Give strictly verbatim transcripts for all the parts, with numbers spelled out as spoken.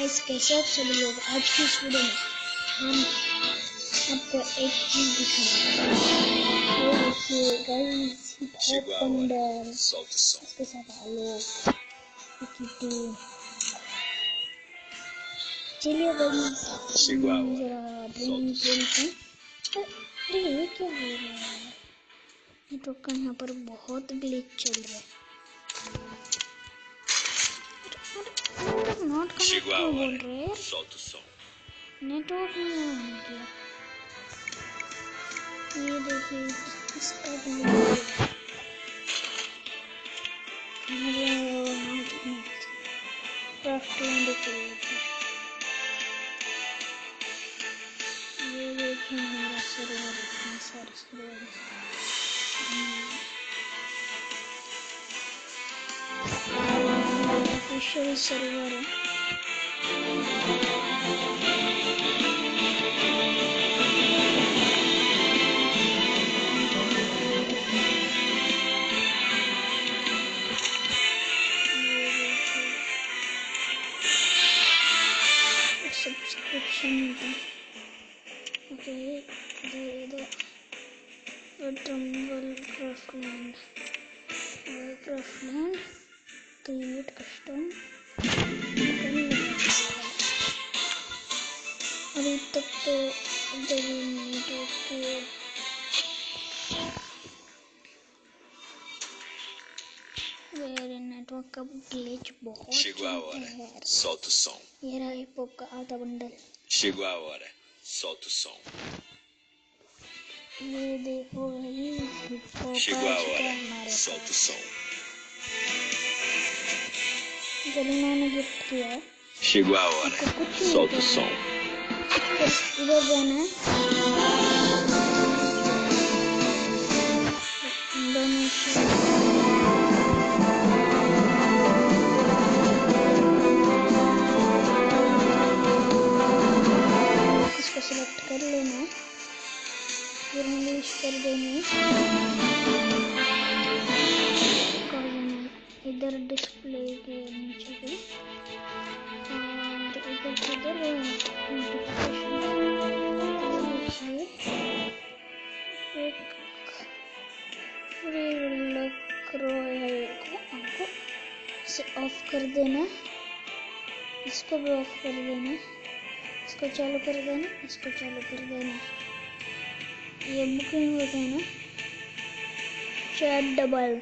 Guys, कैसे आप सभी लोग। आज की इस वीडियो में हम आपको एक चीज दिखाएंगे। ये देखिए गाइस, हिप हॉप बंडल, इसके साथ आलोक किटू। चलिए गाइस, जरा ड्रीम खेलते हैं। अरे ये क्या हो रहा है? नेटवर्क का यहाँ पर बहुत ग्लिच चल रहा है। नॉट कनेक्ट क्यों बोल रहे हैं? नेटवर्क में हो गया। ये देखिए इसका भी ये देखिए मेरा सर्वर इतना सारे सर्वर ऑफिशियल सर्वर है। सब्सक्रिप्शन मिलता है। ओके, इधर इधर ट्रम्बल क्राफ्टलैंड क्राफ्टलैंड क्रिएट कस्टम। अभी तक तो इधर ही नेटवर्क मेरे नेटवर्क का ग्लिच बहुत है। Solta o som. ये रहा हिप हॉप का आधा bundle. Chegou a hora. Solta o som. ये देखो भाई, हिप हॉप Chegou आ a चुका hora. है हमारे Solta o पास। som. गरीना ने गिफ्ट किया है। Chegou a hora. आपको कुछ नहीं Solta o करना। som. सिर्फ इधर जाना है। इंडोनेशिया इसको सिलेक्ट कर लेना है, फिर इंग्लिश कर देंगे। इधर डिस्प्ले के नीचे पे और इधर इधर देखिए एक रॉयल को आपको इसे ऑफ कर देना, इसको भी ऑफ कर देना, इसको चालू कर देना, इसको चालू कर देना। ये बुकिंग हो देना चैट डबल,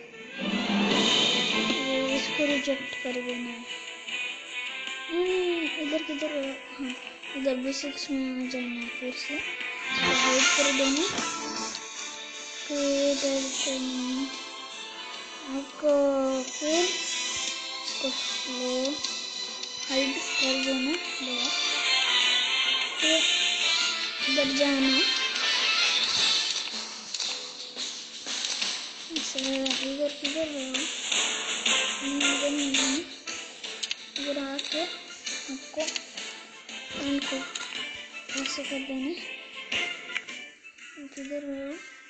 ये इसको रिजेक्ट कर देना है। इधर किधर, हाँ इधर बेसिक्स में आ जाना है, फिर से इसको हाइड कर देना। फिर आपको फिर इसको स्लो हाइड कर देना। फिर इधर जाना, इधर किधर इधर आके आपको पेंट को ऐसे कर देना। किधर हो,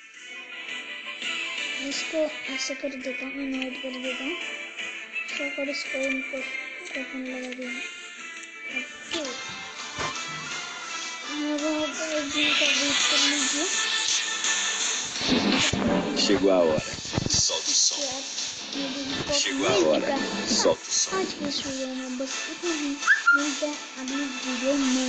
इसको ऐसे कर देता हूँ, मैं ऐड कर देता हूँ। सो कर इसको इनको टोकन लगा देना। Chegou a hora. Solta o som. Chegou a hora. Solta o som. आज की इस वीडियो में बस इतना ही। मिलते हैं अगली वीडियो में।